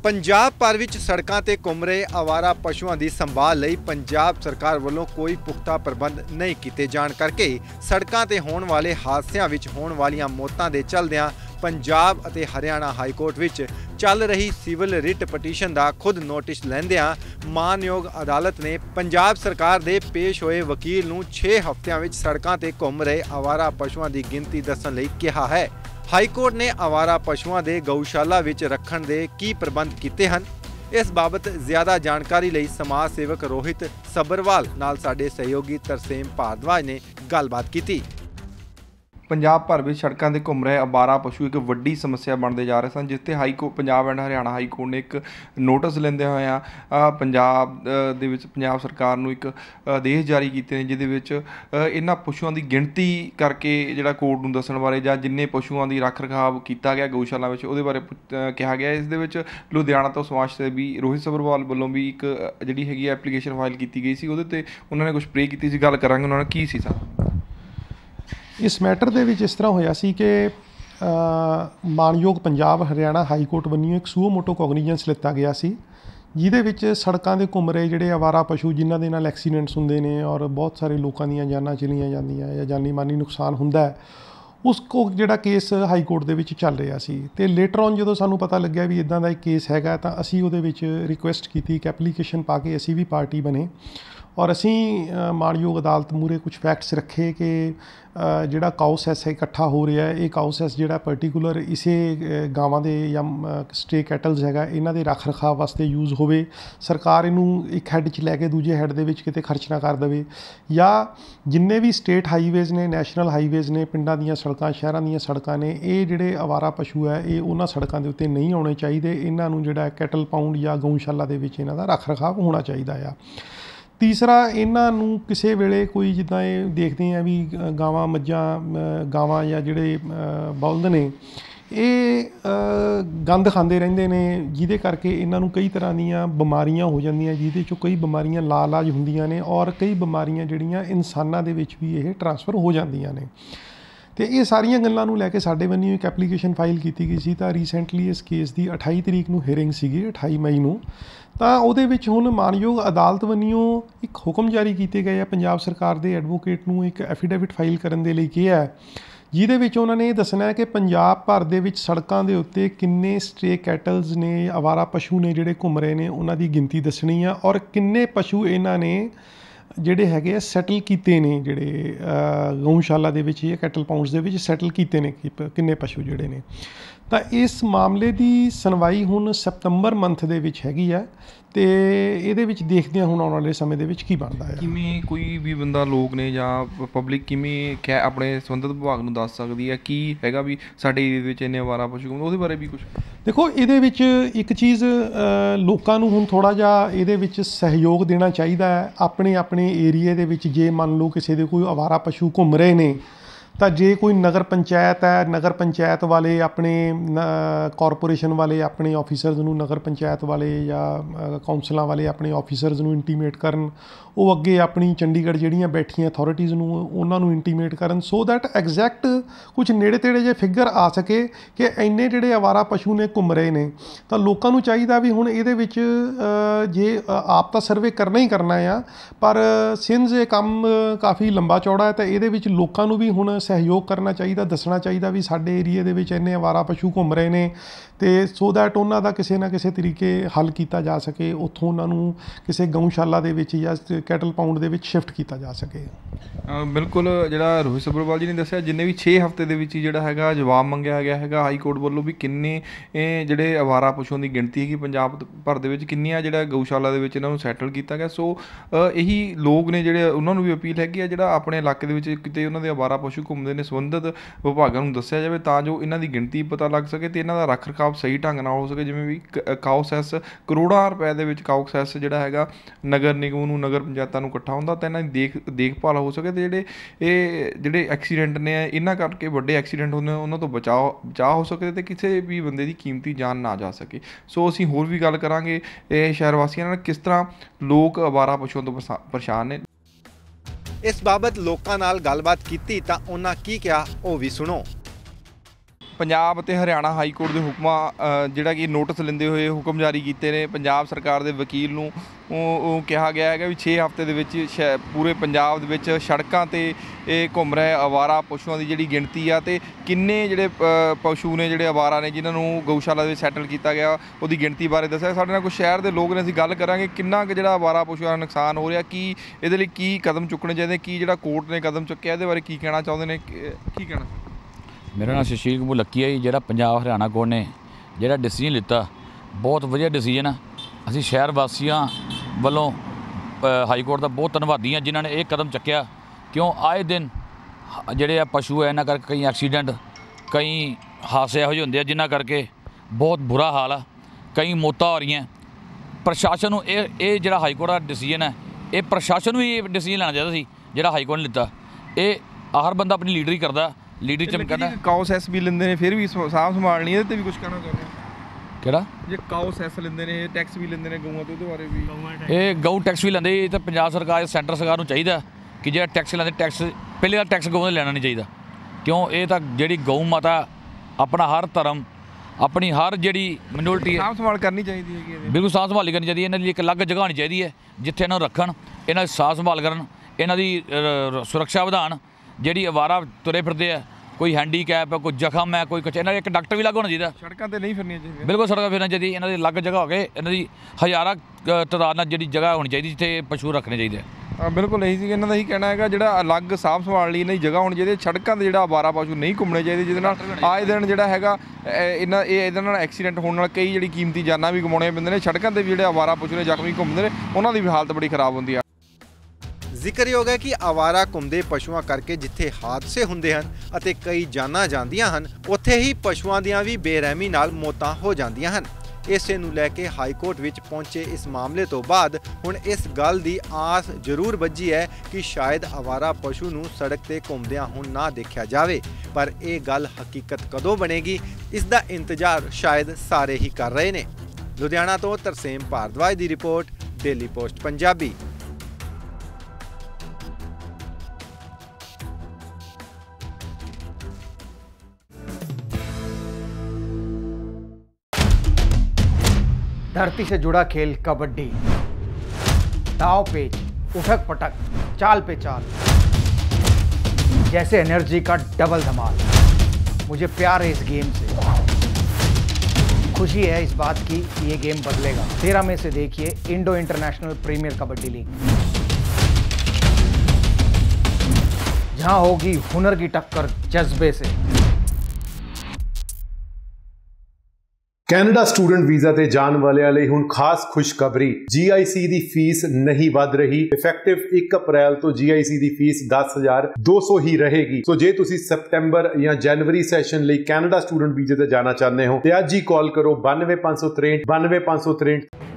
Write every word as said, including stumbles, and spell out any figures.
पंजाब भर विच सड़कों ते घूम रहे आवारा पशुओं की संभाल लई पंजाब सरकार वालों कोई पुख्ता प्रबंध नहीं किए जाण करके सड़कों ते होण वाले हादसियां विच होण वालियां मौतां दे चलदियां पंजाब अते हरियाणा हाईकोर्ट विच चल रही सिविल रिट पटीशन का खुद नोटिस लैंदियां मानयोग अदालत ने पंजाब सरकार दे पेश होए वकील नूं छे हफ्तियां विच सड़कों ते घूम रहे आवारा पशुओं की गिनती दस्सण लई कहा है। हाईकोर्ट ने आवारा पशुओं के गऊशाला विच रखण दे की प्रबंध कीते हन। इस बाबत ज्यादा जानकारी लई समाज सेवक रोहित सबरवाल नाल साडे सहयोगी तरसेम भारद्वाज ने गलबात की। पंजाब भर में सड़कों से घूम रहे आवारा पशु एक वड्डी समस्या बनते जा रहे सन, जिसते high court Punjab and Haryana high court ने एक नोटिस लेंदे होया पंजाब दे विच पंजाब सरकार नूं एक आदेश जारी कीते ने, जिहदे विच इन्हां पशुओं की गिणती करके जिहड़ा कोर्ट नूं दस्सण बारे जां जिन्ने पशुओं की रख रखाव किया गया गऊशाला विच उहदे बारे कहा गया। इस दे विच लुधियाना तो समाज सेवी रोहित सबरवाल वालों भी एक जिहड़ी हैगी एप्लीकेशन फाइल की गई सी, उहदे ते उन्होंने कुछ प्रे की सी। गल करांगे उन्होंने की सी सर इस मैटर दे विच इस तरह होया सी कि मानयोग पंजाब हरियाणा हाई कोर्ट वन्नियों एक सूओ मोटो कॉगनीजेंस लिता गया सी, जिहदे विच सड़कों के घूम रहे जिहड़े आवारा पशु जिन्हां दे नाल एक्सीडेंट्स हुंदे ने और बहुत सारे लोगों दीयां जानां चलियां जांदियां या जानी मानी नुकसान हुंदा है, उसको जिहड़ा केस हाई कोर्ट दे विच चल रहा सी। ते लेटर ऑन जदों सानूं पता लग्या भी इदां दा एक केस हैगा तां असीं उहदे विच रिक्वेस्ट कीती, एक एप्लीकेशन पा के असीं भी पार्टी बने और असी मानयोग अदालत मूरे कुछ फैक्ट्स रखे कि जिहड़ा काउसैस है इकट्ठा हो रहा है, ये काउसैस जिहड़ा पर्टिकुलर इसे गावां दे या स्टे कैटल्स हैगा इन्हां दे रख रखाव वास्ते यूज़ होवे, सरकार इनू एक हैड च लैके दूजे हैड दे विच किते खर्च ना कर देवे, या जिन्ने भी स्टेट हाईवेज़ ने नैशनल हाईवेज़ ने पिंडां दीयां सड़कां शहरां दीयां सड़कां ने ये जिहड़े आवारा पशु है ये उन्हां सड़कां दे उत्ते नहीं आउणे चाहीदे, इन्हां नूं जिहड़ा कैटल पाउंड या गऊशाला दे विच इन्हां दा रख रखाव होना चाहीदा आ। तीसरा इन्हां नूं किसी वेले कोई जिद्दां ये देखते हैं भी गावां मज्जां गावां या जिहड़े बलद ने ये गंद खांदे रहिंदे ने, जिहदे करके इन्हां नूं कई तरह दीयां बीमारियां हो जांदियां, जिहदे चों कई बीमारियां ला इलाज हुंदियां ने और कई बीमारियां जिहड़ियां इंसानां दे विच भी ये ट्रांसफर हो जांदियां ने। तो ये सारियां गल्लां नूं लैके साडे वन्नियों एक एप्लीकेशन फाइल की गई सी। तां रीसेंटली इस केस की अठाई तरीक नूं हेयरिंग सीगी अठाई मई नूं, तां उहदे विच हुण मानयोग अदालत वन्नियों एक हुक्म जारी किए गए पंजाब सरकार के एडवोकेट नूं एक एफीडेविट फाइल करन दे लई कहा है, जिहदे विच उन्हां ने दसना है कि पंजाब भर दे विच सड़कां दे उत्ते किन्ने स्टे कैटल्स ने आवारा पशु ने जिहड़े घूम रहे ने उन्हां दी गिनती दसनी है और किन्ने पशु इन्हां ने जिहड़े हैगे सैटल कीते ने, जिहड़े गऊशाला दे विच या कैटल पाउंड्स दे विच सैटल कीते ने किन्ने पशु जिहड़े ने। तां इस मामले की सुनवाई हुण सितंबर मंथ दे विच हैगी है तो ये देखते हैं हुण आने वाले समय दे विच की बनता है। किवें कोई भी बंदा लोग ने जां पब्लिक किवें कै अपने संबंधित विभाग नूं दस सकदी है की हैगा भी साडे एरिया विच इन्ने आवारा पशु घूमदे, उहदे बारे भी कुछ देखो। इहदे विच एक चीज़ लोकां नूं हुण थोड़ा जिहा इहदे विच सहयोग देना चाहिदा है। अपने अपने एरिए दे विच जे मान लो किसी दे कोई आवारा पशु घूम रहे ने तो जे कोई नगर पंचायत है, नगर पंचायत वाले अपने कॉरपोरेशन वाले अपने ऑफिसर्स नूं, नगर पंचायत वाले या काउंसलों वाले अपने ऑफिसर्स नूं इंटीमेट करन, वो अगे अपनी चंडीगढ़ जिहड़ियां बैठियां अथॉरिटीज़ नूं उन्हां नूं इंटीमेट करन, सो दैट एग्जैक्ट कुछ नेड़े तेड़े जे फिगर आ सके कि इन्ने जिहड़े आवारा पशु ने घूम रहे ने। तो लोकां नूं चाहीदा भी हुण इहदे विच जे आप तां सर्वे करना ही करना आ, पर सिंस ये काम काफ़ी लंबा चौड़ा है तो इहदे विच लोकां नूं भी हुण सहयोग करना चाहिए, दसना चाहिए भी साडे एरिए दे विच इन्ने आवारा पशु घूम रहे ने तो सो दैट उन्हां दा किसी ना किसी तरीके हल किया जा सके, उत्थों उन्हां नूं किसी गऊशाला दे विच या कैटल पाउंड दे विच शिफ्ट किया जा सके। बिल्कुल जिहड़ा रोहित सबरवाल जी ने दस्सिया जिन्ने भी छे हफ्ते दे विच जिहड़ा हैगा जवाब मंगिया गया हैगा हाई कोर्ट वालों भी किन्ने जिहड़े आवारा पशुओं की गिणती हैगी पंजाब भर दे विच किन्नियां जिहड़ा गऊशाला दे विच इन्हां नूं सैटल किया गया। सो यही लोग ने जिहड़े उन्हां नूं भी अपील हैगी है जिहड़ा अपने इलाके दे विच किते उन्हां दे आवारा पशु घूमदे ने संबंधित विभागां नूं दस्सिया जावे तां जो इन्हां दी गिणती पता लग सके ते इन्हां दा रख रखाव सही ढंग नाल हो सके। जिवें भी काउसैस करोड़ां रुपए दे विच काउसैस जिहड़ा हैगा नगर निगम नूं नगर पंचायतां नूं इकट्ठा हुंदा तां इन्हां दी देख देखभाल हो सके ते जिहड़े ਇਹ ਜਿਹੜੇ ਐਕਸੀਡੈਂਟ ਨੇ ਇਹਨਾਂ ਕਰਕੇ ਵੱਡੇ ਐਕਸੀਡੈਂਟ ਹੁੰਦੇ ਉਹਨਾਂ ਤੋਂ ਬਚਾਓ ਬਚਾਅ ਹੋ ਸਕੇ ਤੇ ਕਿਸੇ ਵੀ ਬੰਦੇ ਦੀ ਕੀਮਤੀ ਜਾਨ ਨਾ ਜਾ ਸਕੇ। ਸੋ ਅਸੀਂ ਹੋਰ ਵੀ ਗੱਲ ਕਰਾਂਗੇ ਇਹ ਸ਼ਹਿਰ ਵਾਸੀਆਂ ਨਾਲ ਕਿਸ ਤਰ੍ਹਾਂ ਲੋਕ ਆਵਾਰਾ ਪਸ਼ੂਆਂ ਤੋਂ ਪਰੇਸ਼ਾਨ ਨੇ। इस बाबत लोगों नाल गलबात की तां उन्हां की कहा वो भी सुनो। ਪੰਜਾਬ ਅਤੇ ਹਰਿਆਣਾ ਹਾਈ ਕੋਰਟ ਦੇ ਹੁਕਮਾਂ ਜਿਹੜਾ ਕਿ ਨੋਟਿਸ ਲੈਂਦੇ ਹੋਏ ਹੁਕਮ ਜਾਰੀ ਕੀਤੇ ਨੇ ਪੰਜਾਬ ਸਰਕਾਰ ਦੇ ਵਕੀਲ ਨੂੰ ਉਹ ਉਹ ਕਿਹਾ ਗਿਆ ਹੈਗਾ ਵੀ ਛੇ ਹਫ਼ਤੇ ਦੇ ਵਿੱਚ ਸ਼ ਪੂਰੇ ਪੰਜਾਬ ਦੇ ਵਿੱਚ ਸੜਕਾਂ 'ਤੇ ਇਹ ਘੁੰਮ ਰਹੇ ਅਵਾਰਾ ਪਸ਼ੂਆਂ ਦੀ ਜਿਹੜੀ ਗਿਣਤੀ ਆ ਅਤੇ ਕਿੰਨੇ ਜਿਹੜੇ ਪਸ਼ੂ ਨੇ ਜਿਹੜੇ ਅਵਾਰਾ ਨੇ ਜਿਨ੍ਹਾਂ ਨੂੰ ਗਊਸ਼ਾਲਾ ਦੇ ਵਿੱਚ ਸੈਟਲ ਕੀਤਾ ਗਿਆ ਉਹਦੀ ਗਿਣਤੀ ਬਾਰੇ ਦੱਸਿਆ। ਸਾਡੇ ਨਾਲ ਕੁਛ ਸ਼ਹਿਰ ਦੇ ਲੋਕ ਨੇ, ਅਸੀਂ ਗੱਲ ਕਰਾਂਗੇ ਕਿੰਨਾ ਕੁ ਜਿਹੜਾ ਅਵਾਰਾ ਪਸ਼ੂਆਂ ਦਾ ਨੁਕਸਾਨ ਹੋ ਰਿਹਾ, ਕੀ ਇਹਦੇ ਲਈ ਕੀ ਕਦਮ ਚੁੱਕਣੇ ਚਾਹੀਦੇ, ਕੀ ਜਿਹੜਾ ਕੋਰਟ ਨੇ ਕਦਮ ਚੁੱਕਿਆ ਇਹਦੇ ਬਾਰੇ ਕੀ ਕਹਿਣਾ ਚਾਹੁੰਦੇ ਨੇ, ਕੀ ਕਹਿਣਾ? ਮੇਰਾ ਨਾਮ ਸ਼ਸ਼ੀਲ ਕਪੂਰ ਲੱਕੀ ਹੈ ਜੀ। ਜਿਹੜਾ ਪੰਜਾਬ ਹਰਿਆਣਾ ਕੋਰਟ ਨੇ ਜਿਹੜਾ ਡਿਸੀਜਨ ਲਿੱਤਾ ਬਹੁਤ ਵਧੀਆ ਡਿਸੀਜਨ ਆ। ਅਸੀਂ ਸ਼ਹਿਰ ਵਾਸੀਆਂ ਵੱਲੋਂ ਹਾਈ ਕੋਰਟ ਦਾ ਬਹੁਤ ਧੰਨਵਾਦੀ ਹਾਂ ਜਿਨ੍ਹਾਂ ਨੇ ਇਹ ਕਦਮ ਚੱਕਿਆ, ਕਿਉਂ ਆਏ ਦਿਨ ਜਿਹੜੇ ਆ ਪਸ਼ੂ ਹੈ ਇਹਨਾਂ ਕਰਕੇ ਕਈ ਐਕਸੀਡੈਂਟ ਕਈ ਹਾਦਸੇ ਇਹੋ ਜਿਹੇ ਹੁੰਦੇ ਆ ਜਿਨ੍ਹਾਂ ਕਰਕੇ ਬਹੁਤ ਬੁਰਾ ਹਾਲ ਆ, ਕਈ ਮੌਤਾਂ ਹੋ ਰਹੀਆਂ। ਪ੍ਰਸ਼ਾਸਨ ਨੂੰ ਇਹ ਇਹ ਜਿਹੜਾ ਹਾਈ ਕੋਰਟ ਦਾ ਡਿਸੀਜਨ ਹੈ ਇਹ ਪ੍ਰਸ਼ਾਸਨ ਨੂੰ ਇਹ ਡਿਸੀਜਨ ਲੈਣਾ ਚਾਹੀਦਾ ਸੀ ਜਿਹੜਾ ਹਾਈ ਕੋਰਟ ਨੇ ਲਿੱਤਾ। ਇਹ ਹਰ ਬੰਦਾ ਆਪਣੀ ਲੀਡਰੀ ਕਰਦਾ, ਲੀਡਰੀ ਚਮਕਦਾ। ਕਾਓ ਸੈਸ ਵੀ ਲੈਂਦੇ ਨੇ ਫਿਰ ਵੀ ਸਾਂਭ ਸੰਭਾਲਣੀ, ਇਹਦੇ 'ਤੇ ਵੀ ਕੁਛ ਕਹਿਣਾ ਚਾਹੁੰਦੇ ਹੋ? ਕਿਹੜਾ ਜੇ ਕਾਓ ਸੈਸ ਲੈਂਦੇ ਨੇ, ਟੈਕਸ ਵੀ ਲੈਂਦੇ ਨੇ ਗਊਆਂ ਤੋਂ, ਉਹਦੇ ਬਾਰੇ ਵੀ? ਇਹ ਗਊ ਟੈਕਸ ਵੀ ਲੈਂਦੇ ਤਾਂ ਪੰਜਾਬ ਸਰਕਾਰ ਸੈਂਟਰ ਸਰਕਾਰ ਨੂੰ ਚਾਹੀਦਾ ਕਿ ਜਿਹੜਾ ਟੈਕਸ ਲੈਂਦੇ ਟੈਕਸ ਪਹਿਲੇ ਦਾ ਟੈਕਸ ਗਊ ਦਾ ਲੈਣਾ ਨਹੀਂ ਚਾਹੀਦਾ, ਕਿਉਂ ਇਹ ਤਾਂ ਜਿਹੜੀ ਗਊ ਮਾਤਾ ਆਪਣਾ ਹਰ ਧਰਮ ਆਪਣੀ ਹਰ ਜਿਹੜੀ ਮਿਨੋਰਟੀ ਸਾਂਭ ਸੰਭਾਲ ਕਰਨੀ ਚਾਹੀਦੀ ਹੈ। ਬਿਲਕੁਲ ਸਾਂਭ ਸੰਭਾਲ ਕਰਨੀ ਚਾਹੀਦੀ ਹੈ। ਇਹਨਾਂ ਦੀ ਇੱਕ ਅਲੱਗ ਜਗ੍ਹਾ ਹੋਣੀ ਚਾਹੀਦੀ ਹੈ ਜਿੱਥੇ ਇਹਨਾਂ ਨੂੰ ਰੱਖਣ, ਇਹਨਾਂ ਦੀ ਸਾਂਭ ਸੰਭਾਲ ਕਰਨ, ਇਹਨਾਂ ਦੀ ਸੁਰੱਖਿਆ ਵਧਾਉਣ। ਜਿਹੜੀ ਅਵਾਰਾ ਤੁਰੇ ਫਿਰਦੇ ਆ, ਕੋਈ ਹੈਂਡੀਕੈਪ ਹੈ, ਕੋਈ ਜ਼ਖਮ ਹੈ, ਕੋਈ ਕੁਛ, ਇਹਨਾਂ ਦਾ ਇੱਕ ਡਾਕਟਰ ਵੀ ਲੱਗ ਹੋਣਾ ਚਾਹੀਦਾ। ਸੜਕਾਂ 'ਤੇ ਨਹੀਂ ਫਿਰਨੀਆਂ ਚਾਹੀਦੀਆਂ, ਬਿਲਕੁਲ ਸੜਕਾਂ ਫਿਰਨਾ ਚਾਹੀਦੀ। ਇਹਨਾਂ ਦੀ ਅਲੱਗ ਜਗ੍ਹਾ ਹੋ ਕੇ ਇਹਨਾਂ ਦੀ ਹਜ਼ਾਰਾਂ ਤਾਦਾਦ ਨਾਲ ਜਿਹੜੀ ਜਗ੍ਹਾ ਹੋਣੀ ਚਾਹੀਦੀ ਜਿੱਥੇ ਪਸ਼ੂ ਰੱਖਣੇ ਚਾਹੀਦੇ ਆ। ਹਾਂ ਬਿਲਕੁਲ ਇਹੀ ਸੀ ਇਹਨਾਂ ਦਾ ਇਹੀ ਕਹਿਣਾ ਹੈਗਾ ਜਿਹੜਾ ਅਲੱਗ ਸਾਂਭ ਸੰਭਾਲ ਲਈ ਇਹਨਾਂ ਦੀ ਜਗ੍ਹਾ ਹੋਣੀ ਚਾਹੀਦੀ। ਸੜਕਾਂ 'ਤੇ ਜਿਹੜਾ ਅਵਾਰਾ ਪਸ਼ੂ ਨਹੀਂ ਘੁੰਮਣੇ ਚਾਹੀਦੇ ਜਿਹਦੇ ਨਾਲ ਆਏ ਦਿਨ ਜਿਹੜਾ ਹੈਗਾ ਇਹਨਾਂ ਇਹ ਇਹਦੇ ਨਾਲ ਐਕਸੀਡੈਂਟ ਹੋਣ ਨਾਲ ਕਈ ਜਿਹੜੀ ਕੀਮਤੀ ਜਾਨਾਂ ਵੀ ਗਵਾਉਣੀਆਂ ਪੈਂਦੀਆਂ ਨੇ। ਸੜਕਾਂ 'ਤੇ ਵੀ ਜਿਹੜੇ ਅਵਾਰਾ ਪਸ਼ੂ ਨੇ ਜ਼ਖਮੀ ਘੁੰਮਦੇ ਨੇ ਉਹਨਾਂ ਦੀ ਵੀ ਹਾਲਤ ਬੜੀ ਖਰਾਬ ਹੁੰਦੀ ਆ। ਜ਼ਿਕਰਯੋਗ ਹੈ ਕਿ ਆਵਾਰਾ ਘੁੰਮਦੇ ਪਸ਼ੂਆਂ ਕਰਕੇ ਜਿੱਥੇ ਹਾਦਸੇ ਹੁੰਦੇ ਹਨ ਅਤੇ ਕਈ ਜਾਨਾਂ ਜਾਂਦੀਆਂ ਹਨ, ਉੱਥੇ ਹੀ ਪਸ਼ੂਆਂ ਦੀਆਂ ਵੀ ਬੇਰਹਿਮੀ ਨਾਲ ਮੌਤਾਂ ਹੋ ਜਾਂਦੀਆਂ ਹਨ। ਇਸੇ ਨੂੰ ਲੈ ਕੇ ਹਾਈ ਕੋਰਟ ਵਿੱਚ ਪਹੁੰਚੇ ਇਸ ਮਾਮਲੇ ਤੋਂ ਬਾਅਦ ਹੁਣ ਇਸ ਗੱਲ ਦੀ ਆਸ ਜ਼ਰੂਰ ਵੱਜੀ ਹੈ ਕਿ ਸ਼ਾਇਦ ਆਵਾਰਾ ਪਸ਼ੂ ਨੂੰ ਸੜਕ ਤੇ ਘੁੰਮਦਿਆਂ ਹੁਣ ਨਾ ਦੇਖਿਆ ਜਾਵੇ, ਪਰ ਇਹ ਗੱਲ ਹਕੀਕਤ ਕਦੋਂ ਬਣੇਗੀ ਇਸ ਦਾ ਇੰਤਜ਼ਾਰ ਸ਼ਾਇਦ ਸਾਰੇ ਹੀ ਕਰ ਰਹੇ ਨੇ। ਲੁਧਿਆਣਾ ਤੋਂ ਤਰਸੇਮ ਭਾਰਦਵਾਜ ਦੀ ਰਿਪੋਰਟ, ਡੇਲੀ ਪੋਸਟ ਪੰਜਾਬੀ। धरती से जुड़ा खेल कबड्डी, दाव पेच, उठक पटक, चाल पे चाल, जैसे एनर्जी का डबल धमाल। मुझे प्यार है इस गेम से, खुशी है इस बात की कि ये गेम बदलेगा। तेरह मई से देखिए Indo International Premier kabaddi league, जहां होगी हुनर की टक्कर जज्बे से। ਕੈਨੇਡਾ ਸਟੂਡੈਂਟ ਵੀਜ਼ਾ ਤੇ ਜਾਣ ਵਾਲਿਆਂ ਲਈ ਹੁਣ ਖਾਸ ਖੁਸ਼ਖਬਰੀ। ਜੀ ਆਈ ਸੀ ਦੀ ਫੀਸ ਨਹੀਂ ਵੱਧ ਰਹੀ। ਇਫੈਕਟਿਵ ਇੱਕ ਅਪ੍ਰੈਲ ਤੋਂ ਜੀ ਆਈ ਸੀ ਦੀ ਫੀਸ ਦਸ ਹਜ਼ਾਰ ਦੋ ਸੌ ਹੀ ਰਹੇਗੀ। ਸੋ ਜੇ ਤੁਸੀਂ ਸਤੰਬਰ ਜਾਂ ਜਨਵਰੀ ਸੈਸ਼ਨ ਲਈ ਕੈਨੇਡਾ ਸਟੂਡੈਂਟ ਵੀਜ਼ੇ ਤੇ ਜਾਣਾ ਚਾਹੁੰਦੇ ਹੋ ਤੇ ਅੱਜ ਹੀ ਕਾਲ ਕਰੋ ਬਾਨਵੇਂ ਪੰਜ ਸੌ ਤਰੇਹਠ ਬਾਨਵੇਂ ਪੰਜ ਸੌ ਤਰੇਹਠ।